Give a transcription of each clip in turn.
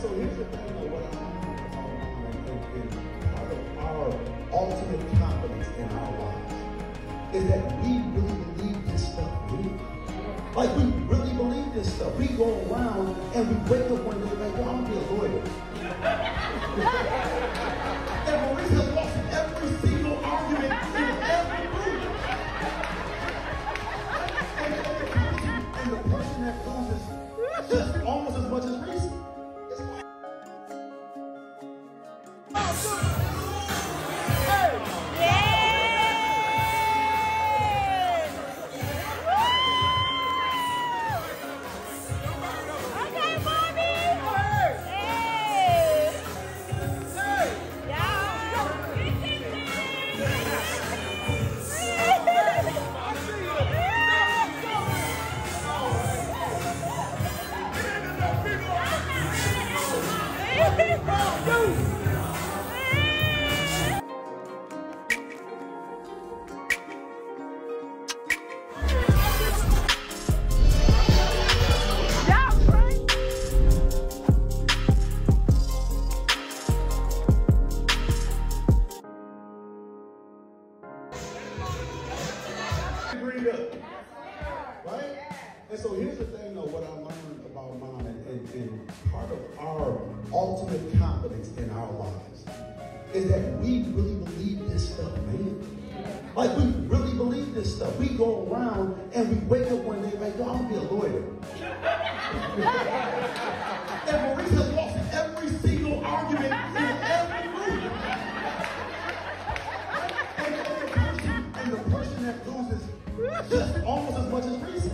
so here's the thing, though, what and part of our ultimate confidence in our lives is that we really believe this stuff, really. Like, we really believe this stuff. We go around and we wake up one day like, well, I'm gonna be a lawyer. And Maurice has lost every single argument in every room. And the person that loses just almost as much as Reese. Right? And so here's the thing, though, what I learned about mom and part of our ultimate confidence in our lives is that we really believe this stuff, man. Like, we really believe this stuff. We go around and we wake up one day like, yo, I'm gonna be a lawyer. And Maurice has lost every single argument in every room. And the person that loses just almost as much as Reese.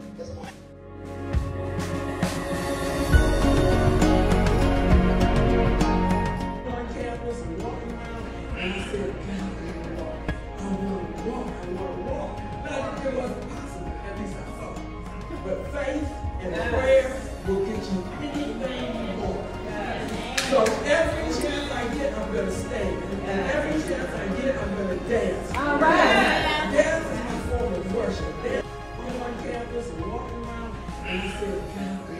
On campus and walking around, and he said, I want to walk. Now, it wasn't possible, at least I thought. But faith and prayer will get you anything you want. So every chance I get, I'm going to stay. And every chance I get, I'm going to dance. All right. Dance is my form of worship. I'm on campus and walking around, and he said,